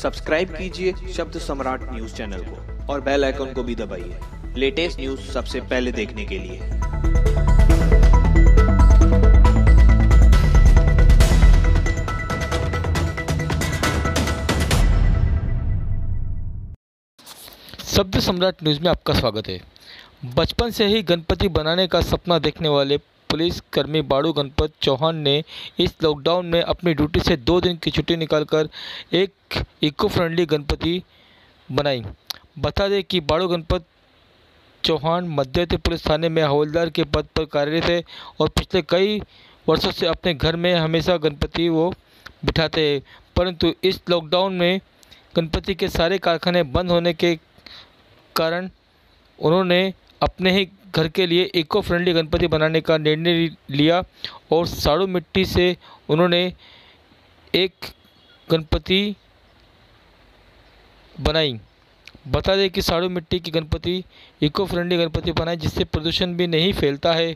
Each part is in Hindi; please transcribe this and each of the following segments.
सब्सक्राइब कीजिए शब्द सम्राट न्यूज चैनल को और बेल आइकन को भी दबाइए लेटेस्ट न्यूज सबसे पहले देखने के लिए। शब्द सम्राट न्यूज़ में आपका स्वागत है। बचपन से ही गणपति बनाने का सपना देखने वाले पुलिसकर्मी बाड़ू गणपत चौहान ने इस लॉकडाउन में अपनी ड्यूटी से 2 दिन की छुट्टी निकालकर एक इको फ्रेंडली गणपति बनाई। बता दें कि बाड़ू गणपत चौहान मध्यवर्ती पुलिस थाने में हवलदार के पद पर कार्यरत है और पिछले कई वर्षों से अपने घर में हमेशा गणपति वो बिठाते हैं, परंतु इस लॉकडाउन में गणपति के सारे कारखाने बंद होने के कारण उन्होंने अपने ही घर के लिए इको फ्रेंडली गणपति बनाने का निर्णय लिया और साड़ू मिट्टी से उन्होंने एक गणपति बनाई। बता दें कि साड़ू मिट्टी की गणपति इको फ्रेंडली गणपति बनाई जिससे प्रदूषण भी नहीं फैलता है।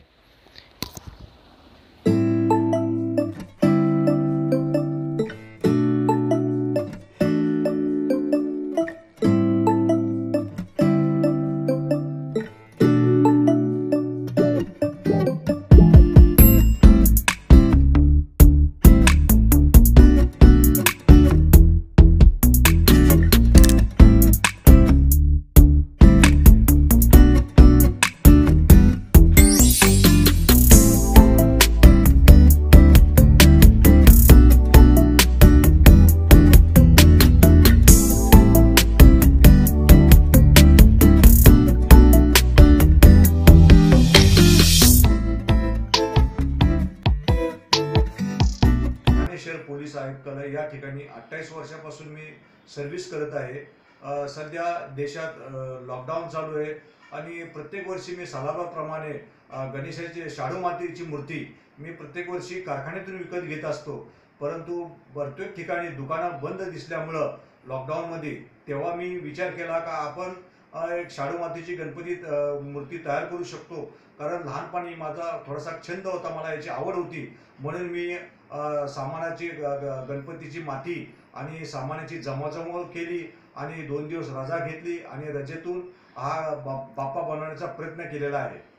पोलीस आयुक्तालय या ठिकाणी 28 वर्षापासून मी सर्व्हिस करत आहे। सध्या देशात लॉकडाऊन चालू आहे आणि प्रत्येक वर्षी मी सालाबाप्रमाणे गणेशाची शाडू मातीची मूर्ती मी प्रत्येक वर्षी कारखान्यातून विकत घेत असतो, परंतु प्रत्येक ठिकाणी दुकानं बंद दिसल्यामुळं लॉकडाऊनमध्ये तेव्हा मी विचार केला का आपण एक शाडू मातीची गणपती मूर्ती तयार करू शकतो, कारण लहानपणी माझा थोडासा छंद होता, मला याची आवड होती, म्हणून मी सामानाची गणपतीची माती आणि सामानाची जमाजमव केली आणि 2 दिवस रजा घेतली आणि रजेतून हा बाप्पा बनवण्याचा प्रयत्न केलेला आहे।